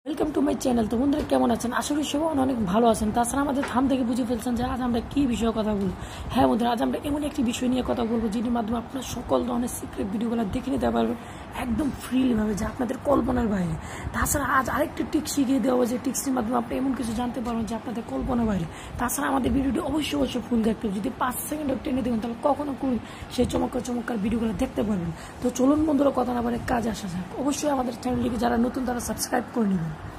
Welcome to my channel. তো বন্ধুরা কেমন আছেন? আশা করি সবাই অনেক ভালো আছেন। তাছাড়া আমাদের থাম থেকে বুঝে ফেলছেন যে আজ আমরা কী বিষয়ে কথা বলবো। হ্যাঁ বন্ধুরা, আজ আমরা এমন একটি বিষয় নিয়ে কথা বলবো যেটির মাধ্যমে আপনার সকল ধরনের সিক্রেট ভিডিওগুলো দেখে নিতে পারবেন একদম ফ্রিলিভাবে, যা আপনাদের কল্পনার বাইরে। তাছাড়া আজ আরেকটি টিক্স শিখিয়ে দেওয়া হবে, যে টিক্সের মাধ্যমে আপনি এমন কিছু জানতে পারবেন যে আপনাদের কল্পনার বাইরে। তাছাড়া আমাদের ভিডিওটি অবশ্যই ফুল দেখতে হবে। যদি 5 সেকেন্ডও টেনে দেখুন তাহলে কখনো করি সেই চমৎকার ভিডিওগুলো দেখতে পারবেন। তো চলুন বন্ধুরা, কথা না বলে কাজে আসা যাক। অবশ্যই আমাদের চ্যানেলটিকে যারা নতুন তারা সাবস্ক্রাইব করে নেবেন।